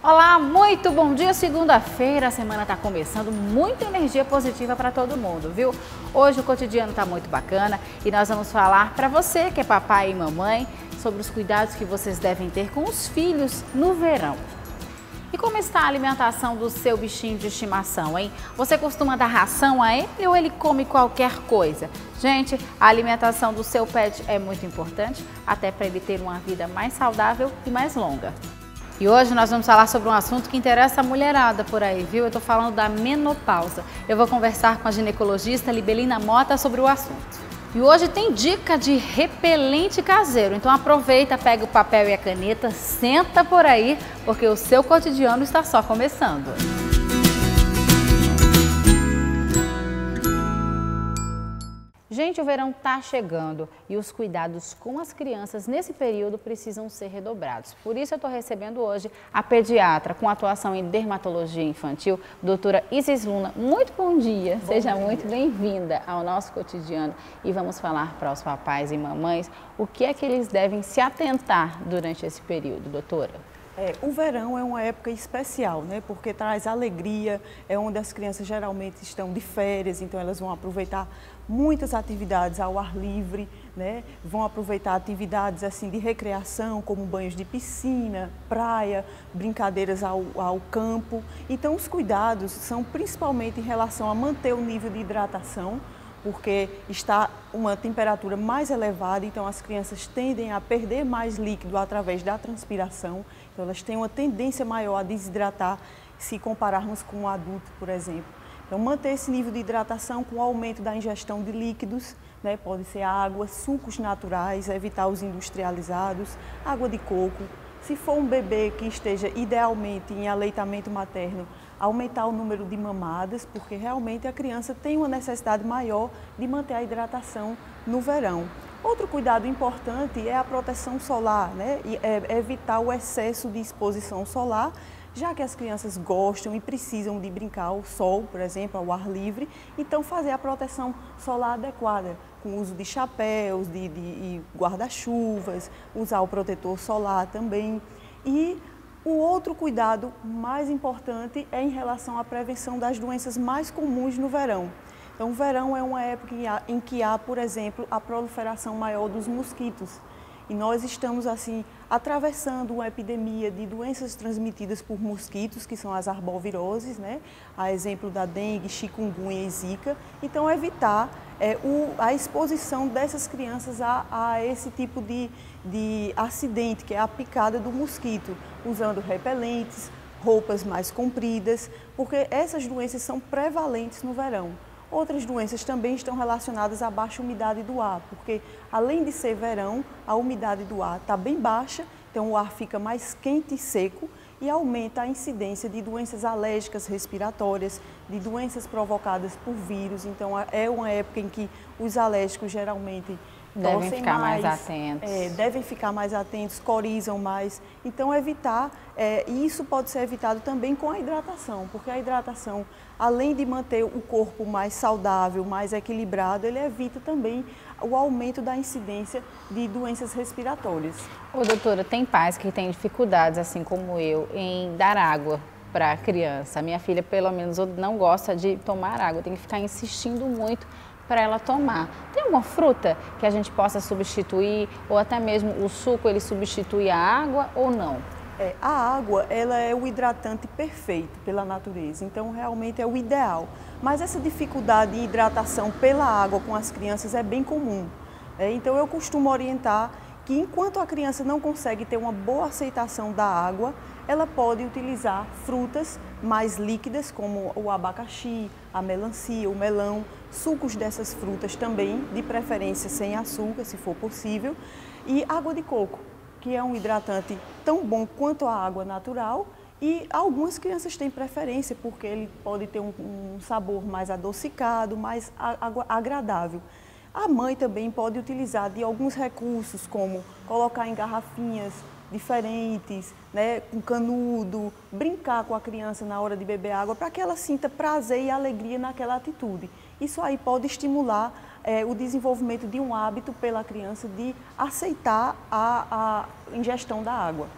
Olá, muito bom dia, segunda-feira, a semana está começando, muita energia positiva para todo mundo, viu? Hoje o cotidiano está muito bacana e nós vamos falar para você que é papai e mamãe sobre os cuidados que vocês devem ter com os filhos no verão. E como está a alimentação do seu bichinho de estimação, hein? Você costuma dar ração a ele ou ele come qualquer coisa? Gente, a alimentação do seu pet é muito importante, até para ele ter uma vida mais saudável e mais longa. E hoje nós vamos falar sobre um assunto que interessa a mulherada por aí, viu? Eu tô falando da menopausa. Eu vou conversar com a ginecologista Libelina Mota sobre o assunto. E hoje tem dica de repelente caseiro, então aproveita, pega o papel e a caneta, senta por aí, porque o seu cotidiano está só começando. Gente, o verão está chegando e os cuidados com as crianças nesse período precisam ser redobrados. Por isso eu estou recebendo hoje a pediatra com atuação em dermatologia infantil, doutora Isis Luna. Muito bom dia, seja muito bem-vinda ao nosso cotidiano e vamos falar para os papais e mamães o que é que eles devem se atentar durante esse período, doutora. O verão é uma época especial, né? Porque traz alegria, é onde as crianças geralmente estão de férias, então elas vão aproveitar muitas atividades ao ar livre, né? Vão aproveitar atividades assim de recreação, como banhos de piscina, praia, brincadeiras ao campo. Então os cuidados são principalmente em relação a manter o nível de hidratação, porque está uma temperatura mais elevada, então as crianças tendem a perder mais líquido através da transpiração, então elas têm uma tendência maior a desidratar se compararmos com um adulto, por exemplo. Então manter esse nível de hidratação com o aumento da ingestão de líquidos, né? Pode ser água, sucos naturais, evitar os industrializados, água de coco. Se for um bebê que esteja idealmente em aleitamento materno, aumentar o número de mamadas, porque realmente a criança tem uma necessidade maior de manter a hidratação no verão. Outro cuidado importante é a proteção solar, né? E evitar o excesso de exposição solar, já que as crianças gostam e precisam de brincar ao sol, por exemplo, ao ar livre, então fazer a proteção solar adequada, com o uso de chapéus, de guarda-chuvas, usar o protetor solar também. E o outro cuidado mais importante é em relação à prevenção das doenças mais comuns no verão. Então, o verão é uma época em que há, por exemplo, a proliferação maior dos mosquitos. E nós estamos, assim, atravessando uma epidemia de doenças transmitidas por mosquitos, que são as arboviroses, né? A exemplo da dengue, chikungunya e zika. Então, evitar a exposição dessas crianças a esse tipo de acidente, que é a picada do mosquito, usando repelentes, roupas mais compridas, porque essas doenças são prevalentes no verão. Outras doenças também estão relacionadas à baixa umidade do ar, porque além de ser verão, a umidade do ar está bem baixa, então o ar fica mais quente e seco e aumenta a incidência de doenças alérgicas respiratórias, de doenças provocadas por vírus. Então é uma época em que os alérgicos geralmente devem ficar mais atentos. Devem ficar mais atentos, corizam mais. Então, evitar, e isso pode ser evitado também com a hidratação, porque a hidratação, além de manter o corpo mais saudável, mais equilibrado, ele evita também o aumento da incidência de doenças respiratórias. Ô, doutora, tem pais que têm dificuldades, assim como eu, em dar água para a criança. A minha filha, pelo menos, não gosta de tomar água, tem que ficar insistindo muito para ela tomar. Tem alguma fruta que a gente possa substituir ou até mesmo o suco ele substitui a água ou não? A água, ela é o hidratante perfeito pela natureza, então realmente é o ideal. Mas essa dificuldade de hidratação pela água com as crianças é bem comum. Então eu costumo orientar que enquanto a criança não consegue ter uma boa aceitação da água, ela pode utilizar frutas mais líquidas, como o abacaxi, a melancia, o melão, sucos dessas frutas também, de preferência sem açúcar, se for possível, e água de coco, que é um hidratante tão bom quanto a água natural, e algumas crianças têm preferência, porque ele pode ter um sabor mais adocicado, mais agradável. A mãe também pode utilizar de alguns recursos, como colocar em garrafinhas diferentes, né, com canudo, brincar com a criança na hora de beber água, para que ela sinta prazer e alegria naquela atitude. Isso aí pode estimular o desenvolvimento de um hábito pela criança de aceitar a ingestão da água.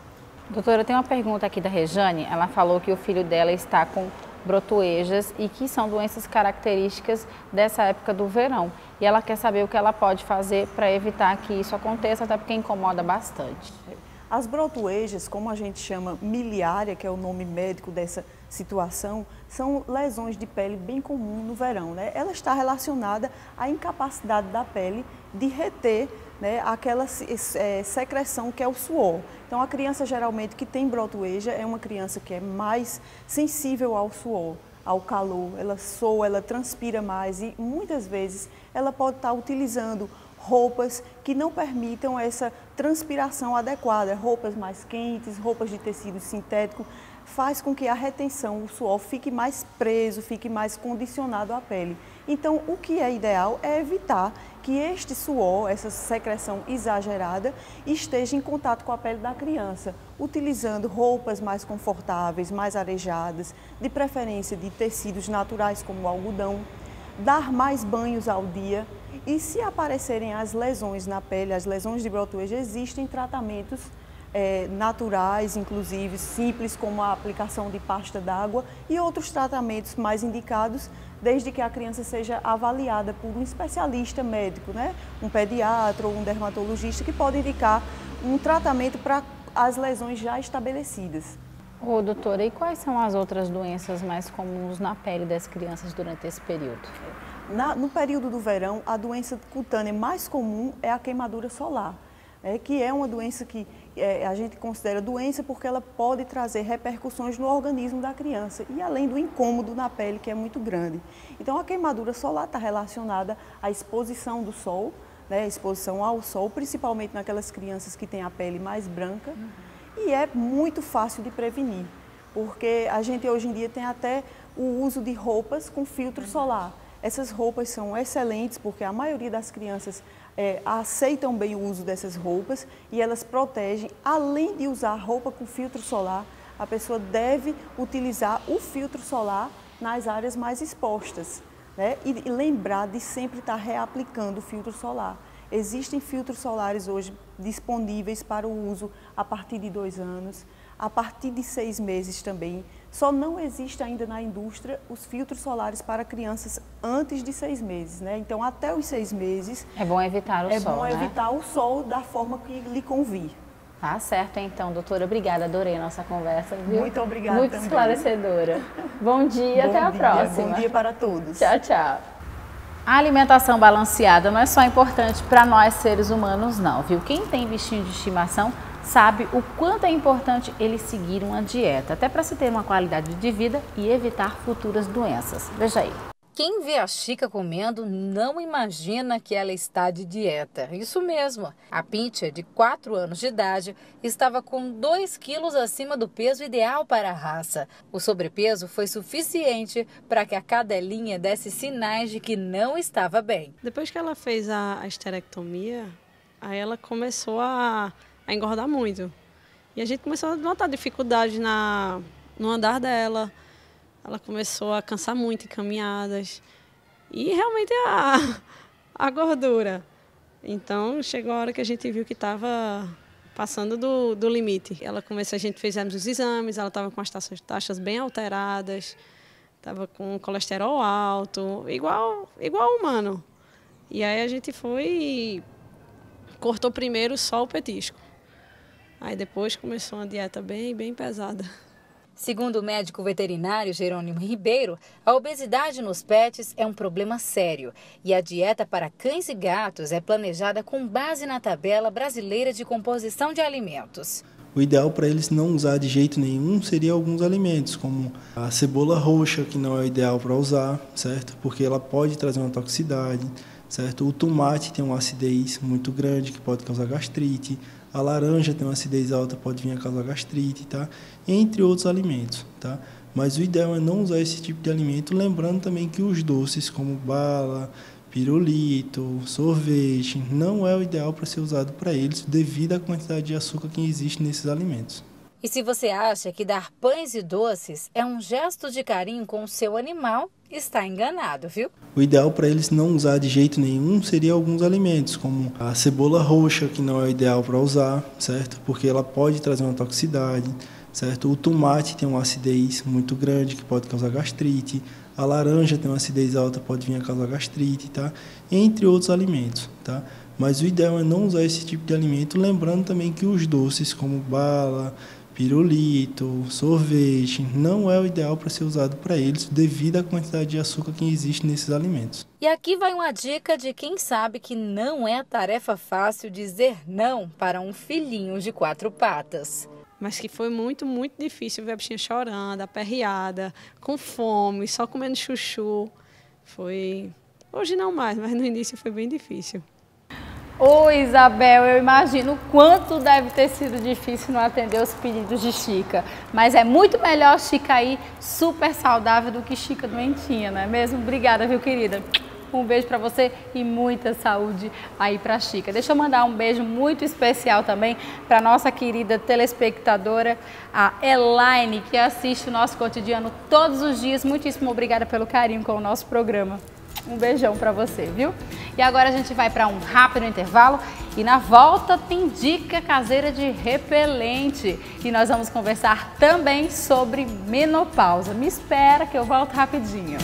Doutora, tem uma pergunta aqui da Rejane. Ela falou que o filho dela está com brotoejas e que são doenças características dessa época do verão. E ela quer saber o que ela pode fazer para evitar que isso aconteça, até porque incomoda bastante. As brotoejas, como a gente chama miliária, que é o nome médico dessa situação, são lesões de pele bem comum no verão, né? Ela está relacionada à incapacidade da pele de reter, né, aquela secreção que é o suor. Então, a criança geralmente que tem brotoeja é uma criança que é mais sensível ao suor, ao calor, ela soa, ela transpira mais e muitas vezes ela pode estar utilizando roupas que não permitam essa transpiração adequada, roupas mais quentes, roupas de tecido sintético, faz com que a retenção, o suor fique mais preso, fique mais condicionado à pele. Então, o que é ideal é evitar que este suor, essa secreção exagerada, esteja em contato com a pele da criança, utilizando roupas mais confortáveis, mais arejadas, de preferência de tecidos naturais como o algodão, dar mais banhos ao dia e se aparecerem as lesões na pele, as lesões de brotoeja, existem tratamentos naturais, inclusive simples, como a aplicação de pasta d'água e outros tratamentos mais indicados, desde que a criança seja avaliada por um especialista médico, né? Um pediatra ou um dermatologista que pode indicar um tratamento para as lesões já estabelecidas. Ô, doutora, e quais são as outras doenças mais comuns na pele das crianças durante esse período? No período do verão, a doença cutânea mais comum é a queimadura solar, que é uma doença que a gente considera doença porque ela pode trazer repercussões no organismo da criança e além do incômodo na pele, que é muito grande. Então, a queimadura solar está relacionada à exposição do sol, né, a exposição ao sol, principalmente naquelas crianças que têm a pele mais branca. E é muito fácil de prevenir, porque a gente hoje em dia tem até o uso de roupas com filtro solar. Essas roupas são excelentes porque a maioria das crianças aceitam bem o uso dessas roupas e elas protegem. Além de usar roupa com filtro solar, a pessoa deve utilizar o filtro solar nas áreas mais expostas, né? E lembrar de sempre estar reaplicando o filtro solar. Existem filtros solares hoje disponíveis para o uso a partir de 2 anos, a partir de 6 meses também. Só não existe ainda na indústria os filtros solares para crianças antes de 6 meses, né? Então, até os 6 meses... É bom evitar o sol, É bom né? evitar o sol da forma que lhe convir. Tá certo, então, doutora. Obrigada, adorei a nossa conversa, viu? Muito obrigada Muito também. Esclarecedora. Bom dia, até a próxima. Bom dia para todos. Tchau, tchau. A alimentação balanceada não é só importante para nós seres humanos, não, viu? Quem tem bichinho de estimação sabe o quanto é importante ele seguir uma dieta, até para se ter uma qualidade de vida e evitar futuras doenças. Veja aí. Quem vê a Chica comendo não imagina que ela está de dieta. Isso mesmo. A Pincher, de 4 anos de idade, estava com 2 quilos acima do peso ideal para a raça. O sobrepeso foi suficiente para que a cadelinha desse sinais de que não estava bem. Depois que ela fez a esterectomia, aí ela começou a engordar muito. E a gente começou a notar dificuldade no andar dela. Ela começou a cansar muito em caminhadas. E realmente a gordura. Então, chegou a hora que a gente viu que estava passando do limite. A gente fizemos os exames, ela estava com as taxas bem alteradas, estava com colesterol alto, igual humano. E aí a gente foi e cortou primeiro só o petisco. Aí depois começou uma dieta bem pesada. Segundo o médico veterinário Jerônimo Ribeiro, a obesidade nos pets é um problema sério e a dieta para cães e gatos é planejada com base na tabela brasileira de composição de alimentos. O ideal para eles não usar de jeito nenhum seria alguns alimentos, como a cebola roxa, que não é o ideal para usar, certo? Porque ela pode trazer uma toxicidade, certo? O tomate tem uma acidez muito grande que pode causar gastrite. A laranja tem uma acidez alta, pode vir a causar gastrite, tá? Entre outros alimentos, tá? Mas o ideal é não usar esse tipo de alimento, lembrando também que os doces como bala, pirulito, sorvete, não é o ideal para ser usado para eles devido à quantidade de açúcar que existe nesses alimentos. E se você acha que dar pães e doces é um gesto de carinho com o seu animal, está enganado, viu? O ideal para eles não usar de jeito nenhum seria alguns alimentos, como a cebola roxa, que não é o ideal para usar, certo? Porque ela pode trazer uma toxicidade, certo? O tomate tem uma acidez muito grande, que pode causar gastrite. A laranja tem uma acidez alta, pode vir a causar gastrite, tá? Entre outros alimentos, tá? Mas o ideal é não usar esse tipo de alimento, lembrando também que os doces, como bala, pirulito, sorvete, não é o ideal para ser usado para eles devido à quantidade de açúcar que existe nesses alimentos. E aqui vai uma dica de quem sabe que não é tarefa fácil dizer não para um filhinho de 4 patas. Mas que foi muito, muito difícil ver a bichinha chorando, aperreada, com fome, só comendo chuchu. Foi... Hoje não mais, mas no início foi bem difícil. Ô Isabel, eu imagino o quanto deve ter sido difícil não atender os pedidos de Chica. Mas é muito melhor Chica aí super saudável do que Chica doentinha, não é mesmo? Obrigada, viu, querida? Um beijo pra você e muita saúde aí pra Chica. Deixa eu mandar um beijo muito especial também pra nossa querida telespectadora, a Elaine, que assiste o nosso cotidiano todos os dias. Muitíssimo obrigada pelo carinho com o nosso programa. Um beijão pra você, viu? E agora a gente vai para um rápido intervalo e na volta tem dica caseira de repelente. E nós vamos conversar também sobre menopausa. Me espera que eu volto rapidinho.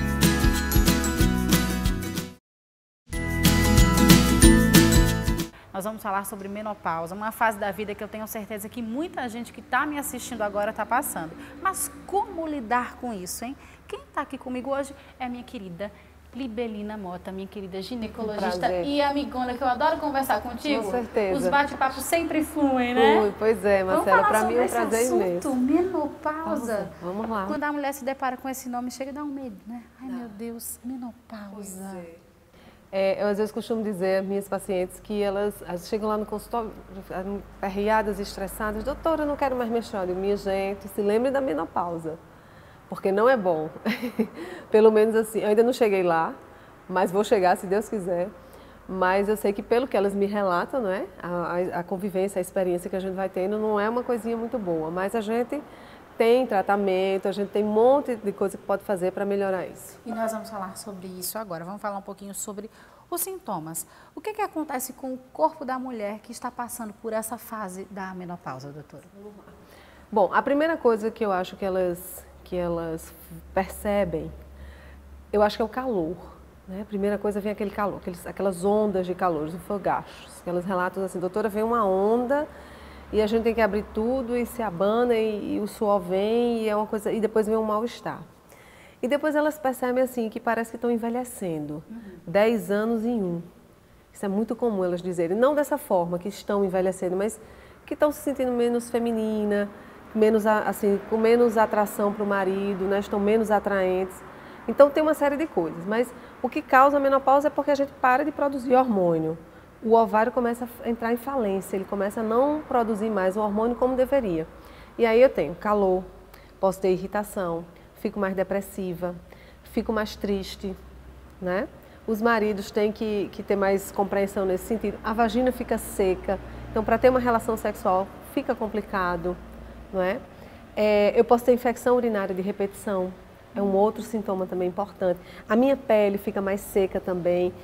Nós vamos falar sobre menopausa, uma fase da vida que eu tenho certeza que muita gente que está me assistindo agora está passando. Mas como lidar com isso, hein? Quem está aqui comigo hoje é a minha querida Libelina Mota, minha querida ginecologista e amigona, que eu adoro conversar contigo. Com certeza. Os bate-papos sempre fluem, né? Pois é, Marcela, para mim é um prazer imenso. Menopausa. Vamos lá. Quando a mulher se depara com esse nome, chega a dar um medo, né? Ai, meu Deus, menopausa. Eu às vezes costumo dizer às minas pacientes que elas chegam lá no consultório aperreadas, estressadas. Doutora, eu não quero mais menstruar. Eu digo, minha gente, se lembre da menopausa. Porque não é bom. Pelo menos assim, eu ainda não cheguei lá, mas vou chegar se Deus quiser. Mas eu sei que pelo que elas me relatam, não é? A convivência, a experiência que a gente vai tendo não é uma coisinha muito boa. Mas a gente tem tratamento, a gente tem um monte de coisa que pode fazer para melhorar isso. E nós vamos falar sobre isso agora. Vamos falar um pouquinho sobre os sintomas. O que acontece com o corpo da mulher que está passando por essa fase da menopausa, doutora? Bom, a primeira coisa que eu acho que elas percebem, eu acho que é o calor. Né? A primeira coisa vem aquele calor, aquelas ondas de calor, os fogachos. Aquelas relatos assim, doutora, vem uma onda e a gente tem que abrir tudo e se abana e o suor vem e é uma coisa, e depois vem um mal-estar. E depois elas percebem assim que parece que estão envelhecendo, 10 anos em um. Isso é muito comum elas dizerem, não dessa forma que estão envelhecendo, mas que estão se sentindo menos feminina, menos, assim, com menos atração para o marido, né? Estão menos atraentes. Então tem uma série de coisas, mas o que causa a menopausa é porque a gente para de produzir hormônio. O ovário começa a entrar em falência, ele começa a não produzir mais o hormônio como deveria. E aí eu tenho calor, posso ter irritação, fico mais depressiva, fico mais triste, né? Os maridos têm que ter mais compreensão nesse sentido. A vagina fica seca, então para ter uma relação sexual fica complicado, não é? Eu posso ter infecção urinária de repetição, é um outro sintoma também importante. A minha pele fica mais seca também,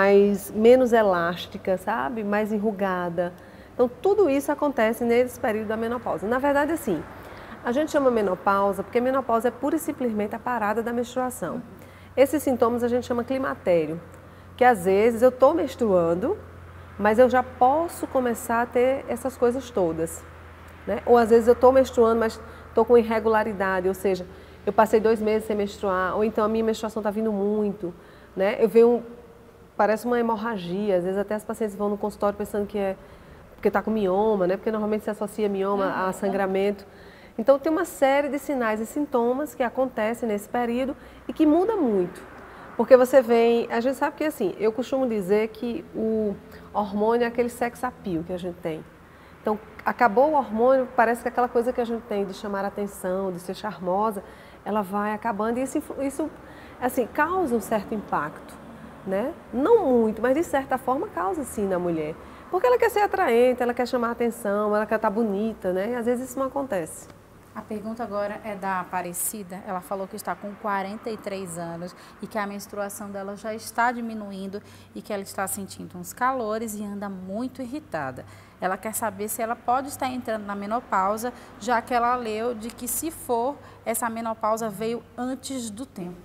menos elástica, sabe? Mais enrugada. Então tudo isso acontece nesse período da menopausa. Na verdade, assim, a gente chama menopausa porque menopausa é pura e simplesmente a parada da menstruação. Esses sintomas a gente chama climatério, que às vezes eu estou menstruando, mas eu já posso começar a ter essas coisas todas. Né? Ou às vezes eu estou menstruando, mas estou com irregularidade, ou seja, eu passei 2 meses sem menstruar, ou então a minha menstruação está vindo muito. Né? Eu vejo, parece uma hemorragia, às vezes até as pacientes vão no consultório pensando que é porque está com mioma, né? Porque normalmente se associa mioma a sangramento. Então tem uma série de sinais e sintomas que acontecem nesse período e que muda muito. Porque você vem, a gente sabe que assim, eu costumo dizer que o hormônio é aquele sex appeal que a gente tem. Então, acabou o hormônio, parece que aquela coisa que a gente tem de chamar a atenção, de ser charmosa, ela vai acabando e isso assim, causa um certo impacto, né? Não muito, mas de certa forma causa sim na mulher. Porque ela quer ser atraente, ela quer chamar a atenção, ela quer estar bonita, né? E às vezes isso não acontece. A pergunta agora é da Aparecida. Ela falou que está com 43 anos e que a menstruação dela já está diminuindo e que ela está sentindo uns calores e anda muito irritada. Ela quer saber se ela pode estar entrando na menopausa, já que ela leu de que, se for, essa menopausa veio antes do tempo.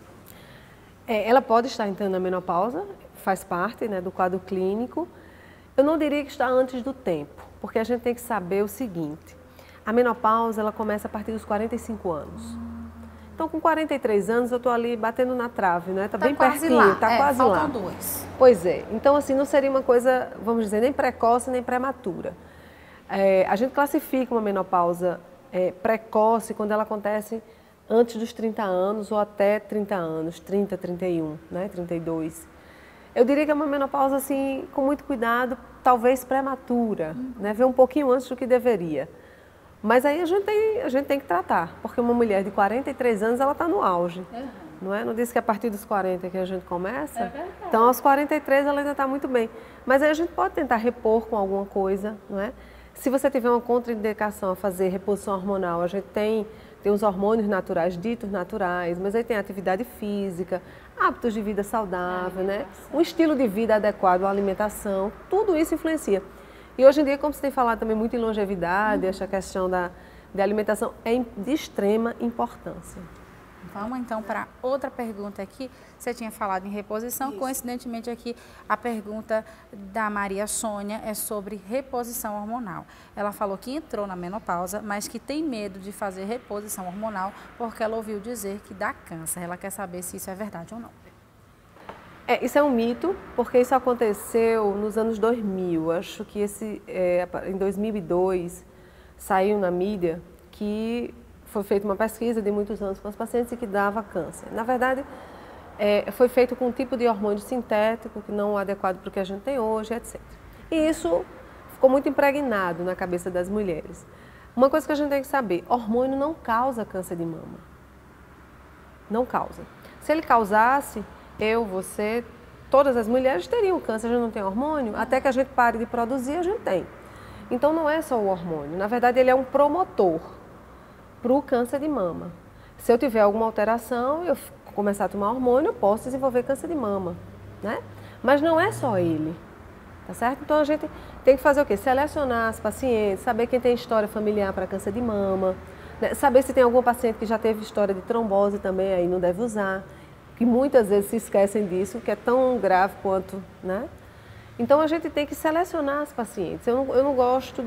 Ela pode estar entrando na menopausa, faz parte, né, do quadro clínico. Eu não diria que está antes do tempo, porque a gente tem que saber o seguinte: a menopausa ela começa a partir dos 45 anos. Então, com 43 anos, eu estou ali batendo na trave, né? Está bem pertinho, está quase lá. Faltam 2. Pois é. Então, assim, não seria uma coisa, vamos dizer, nem precoce, nem prematura. A gente classifica uma menopausa precoce quando ela acontece antes dos 30 anos ou até 30 anos, 30, 31, né? 32. Eu diria que é uma menopausa, assim, com muito cuidado, talvez prematura, né? Ver um pouquinho antes do que deveria. Mas aí a gente tem que tratar, porque uma mulher de 43 anos, ela está no auge, não é? Não disse que é a partir dos 40 que a gente começa? Então, aos 43 ela ainda está muito bem. Mas aí a gente pode tentar repor com alguma coisa, não é? Se você tiver uma contraindicação a fazer reposição hormonal, a gente tem os hormônios naturais, ditos naturais, mas aí tem atividade física, hábitos de vida saudável, né? Um estilo de vida adequado, a alimentação, tudo isso influencia. E hoje em dia, como você tem falado também muito em longevidade, essa questão da alimentação é de extrema importância. Vamos então para outra pergunta aqui. Você tinha falado em reposição, coincidentemente aqui a pergunta da Maria Sônia é sobre reposição hormonal. Ela falou que entrou na menopausa, mas que tem medo de fazer reposição hormonal porque ela ouviu dizer que dá câncer. Ela quer saber se isso é verdade ou não. Isso é um mito, porque isso aconteceu nos anos 2000. Acho que em 2002 saiu na mídia que foi feita uma pesquisa de muitos anos com os pacientes e que dava câncer. Na verdade, foi feito com um tipo de hormônio sintético que não é adequado para o que a gente tem hoje, etc. E isso ficou muito impregnado na cabeça das mulheres. Uma coisa que a gente tem que saber: hormônio não causa câncer de mama. Não causa. Se ele causasse, você, todas as mulheres teriam câncer. A gente não tem hormônio, até que a gente pare de produzir, a gente tem. Então não é só o hormônio, na verdade ele é um promotor para o câncer de mama. Se eu tiver alguma alteração, eu começar a tomar hormônio, eu posso desenvolver câncer de mama, né? Mas não é só ele, tá certo? Então a gente tem que fazer o quê? Selecionar as pacientes, saber quem tem história familiar para câncer de mama, né? Saber se tem algum paciente que já teve história de trombose também, aí não deve usar, que muitas vezes se esquecem disso, que é tão grave quanto, né? Então a gente tem que selecionar as pacientes. Eu não gosto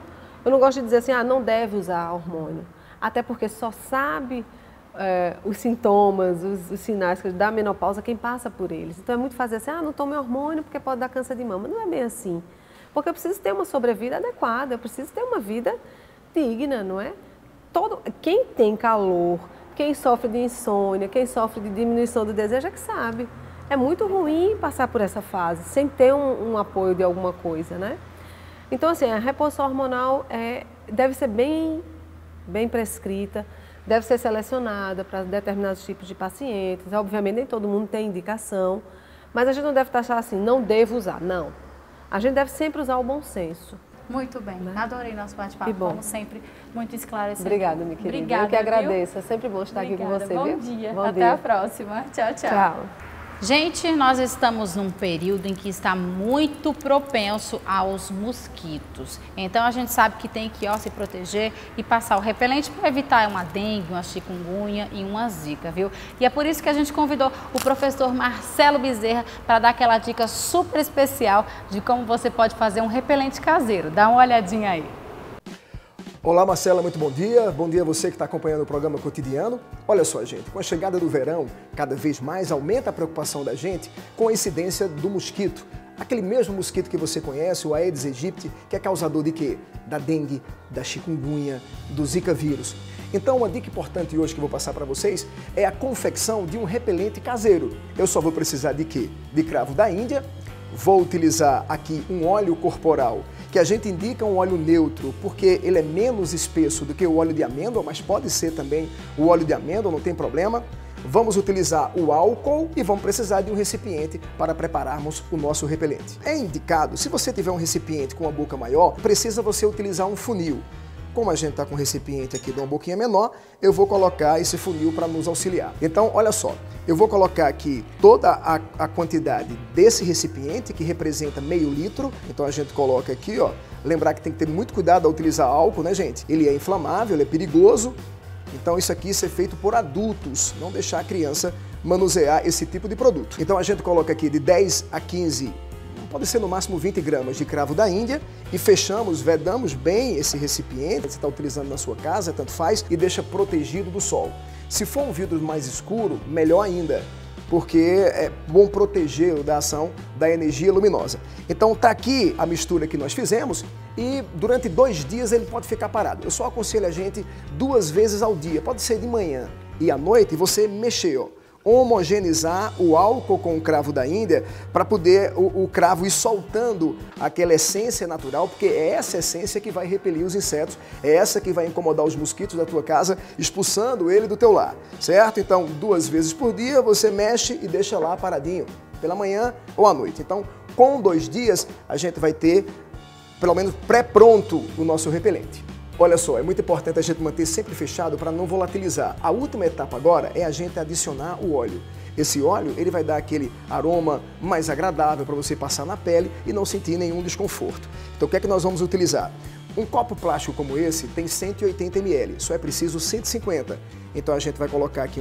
de dizer assim, não deve usar hormônio, até porque só sabe os sintomas, os sinais da menopausa quem passa por eles. Então é muito fazer assim, não tome hormônio porque pode dar câncer de mama. Não é bem assim, porque eu preciso ter uma sobrevida adequada, eu preciso ter uma vida digna, não é? Quem tem calor, quem sofre de insônia, quem sofre de diminuição do desejo é que sabe. É muito ruim passar por essa fase sem ter um apoio de alguma coisa, né? Então, assim, a reposição hormonal deve ser bem prescrita, deve ser selecionada para determinados tipos de pacientes. Obviamente, nem todo mundo tem indicação, mas a gente não deve taxar assim, não devo usar, não. A gente deve sempre usar o bom senso. Muito bem, né? Adorei nosso bate-papo, como sempre, muito esclarecedor. Obrigada, minha querida. Obrigada, eu que agradeço, é sempre bom estar aqui com você, bom viu? Dia. Bom Até dia. a próxima. Tchau, tchau. Tchau. Gente, nós estamos num período em que está muito propenso aos mosquitos. Então a gente sabe que tem que se proteger e passar o repelente para evitar uma dengue, uma chikungunya e uma zika, viu? E é por isso que a gente convidou o professor Marcelo Bezerra para dar aquela dica super especial de como você pode fazer um repelente caseiro. Dá uma olhadinha aí. Olá, Marcela, muito bom dia. Bom dia a você que está acompanhando o programa Cotidiano. Olha só, gente, com a chegada do verão, cada vez mais aumenta a preocupação da gente com a incidência do mosquito. Aquele mesmo mosquito que você conhece, o Aedes aegypti, que é causador de quê? Da dengue, da chikungunya, do zika vírus. Então, uma dica importante hoje que eu vou passar para vocês é a confecção de um repelente caseiro. Eu só vou precisar de quê? De cravo da Índia. Vou utilizar aqui um óleo corporal, que a gente indica um óleo neutro, porque ele é menos espesso do que o óleo de amêndoa, mas pode ser também o óleo de amêndoa, não tem problema. vamos utilizar o álcool e vamos precisar de um recipiente para prepararmos o nosso repelente. É indicado, se você tiver um recipiente com uma boca maior, precisa você utilizar um funil. Como a gente está com um recipiente aqui de uma boquinha menor, eu vou colocar esse funil para nos auxiliar. Então, olha só, eu vou colocar aqui toda a quantidade desse recipiente, que representa meio litro. Então a gente coloca aqui, ó. Lembrar que tem que ter muito cuidado ao utilizar álcool, né, gente? Ele é inflamável, ele é perigoso. Então isso aqui é feito por adultos, não deixar a criança manusear esse tipo de produto. Então a gente coloca aqui de 10 a 15, pode ser no máximo 20 gramas de cravo da Índia e fechamos, vedamos bem esse recipiente que você está utilizando na sua casa, tanto faz, e deixa protegido do sol. Se for um vidro mais escuro, melhor ainda, porque é bom protegê-lo da ação da energia luminosa. Então tá aqui a mistura que nós fizemos e durante 2 dias ele pode ficar parado. Eu só aconselho a gente 2 vezes ao dia, pode ser de manhã e à noite, você mexer, ó, homogeneizar o álcool com o cravo da Índia para poder o cravo ir soltando aquela essência natural, porque é essa essência que vai repelir os insetos, é essa que vai incomodar os mosquitos da tua casa, expulsando ele do teu lar, certo? Então, 2 vezes por dia você mexe e deixa lá paradinho, pela manhã ou à noite. Então, com 2 dias, a gente vai ter, pelo menos, pré-pronto o nosso repelente. Olha só, é muito importante a gente manter sempre fechado para não volatilizar. A última etapa agora é a gente adicionar o óleo. Esse óleo, ele vai dar aquele aroma mais agradável para você passar na pele e não sentir nenhum desconforto. Então o que é que nós vamos utilizar? Um copo plástico como esse tem 180 ml, só é preciso 150. Então a gente vai colocar aqui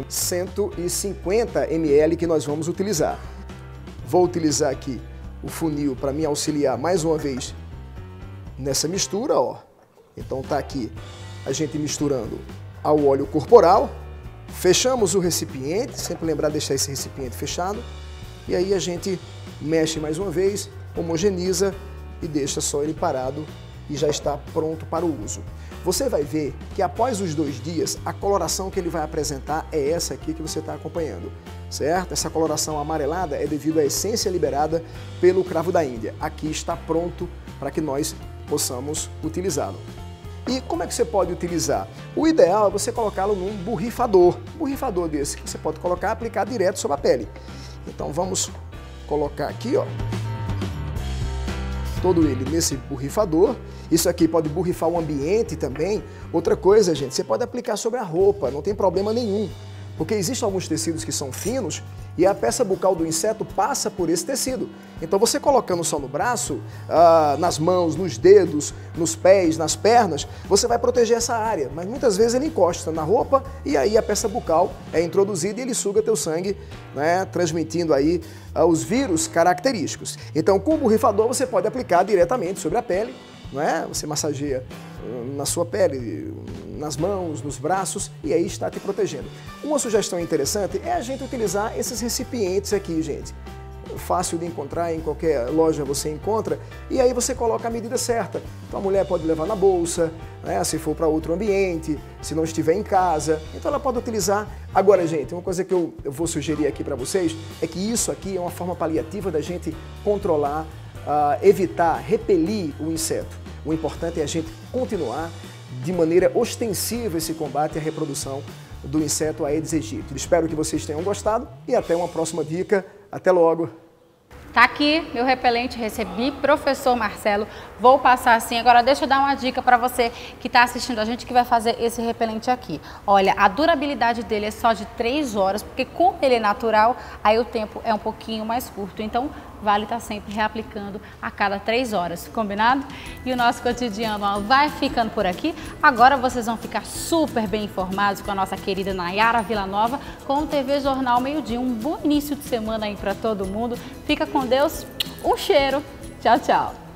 150 ml que nós vamos utilizar. Vou utilizar aqui o funil para me auxiliar mais uma vez nessa mistura, ó. Então tá aqui a gente misturando ao óleo corporal, fechamos o recipiente, sempre lembrar de deixar esse recipiente fechado, e aí a gente mexe mais uma vez, homogeneiza e deixa só ele parado e já está pronto para o uso. Você vai ver que após os 2 dias, a coloração que ele vai apresentar é essa aqui que você está acompanhando, certo? Essa coloração amarelada é devido à essência liberada pelo cravo da Índia. Aqui está pronto para que nós possamos utilizá-lo. E como é que você pode utilizar? O ideal é você colocá-lo num borrifador. Um borrifador desse que você pode colocar e aplicar direto sobre a pele. Então vamos colocar aqui, ó, todo ele nesse borrifador. Isso aqui pode borrifar o ambiente também. Outra coisa, gente, você pode aplicar sobre a roupa, não tem problema nenhum. Porque existem alguns tecidos que são finos e a peça bucal do inseto passa por esse tecido. Então você colocando só no braço, nas mãos, nos dedos, nos pés, nas pernas, você vai proteger essa área. Mas muitas vezes ele encosta na roupa e aí a peça bucal é introduzida e ele suga teu sangue, né, transmitindo aí os vírus característicos. Então com o borrifador você pode aplicar diretamente sobre a pele, não é? Você massageia na sua pele, nas mãos, nos braços, e aí está te protegendo. Uma sugestão interessante é a gente utilizar esses recipientes aqui, gente. Fácil de encontrar, em qualquer loja você encontra, e aí você coloca a medida certa. Então a mulher pode levar na bolsa, né, se for para outro ambiente, se não estiver em casa, então ela pode utilizar. Agora, gente, uma coisa que eu vou sugerir aqui para vocês é que isso aqui é uma forma paliativa da gente controlar, evitar, repelir o inseto. O importante é a gente continuar de maneira ostensiva esse combate à reprodução do inseto Aedes aegypti. Espero que vocês tenham gostado e até uma próxima dica. Até logo! Tá aqui meu repelente, recebi, professor Marcelo, vou passar assim. Agora deixa eu dar uma dica para você que está assistindo a gente que vai fazer esse repelente aqui. Olha, a durabilidade dele é só de 3 horas, porque como ele é natural, aí o tempo é um pouquinho mais curto. Então vale estar sempre reaplicando a cada 3 horas, combinado? E o nosso cotidiano, ó, vai ficando por aqui. Agora vocês vão ficar super bem informados com a nossa querida Nayara Villanova com o TV Jornal Meio-Dia. Um bom início de semana aí para todo mundo. Fica com Deus, um cheiro, tchau, tchau.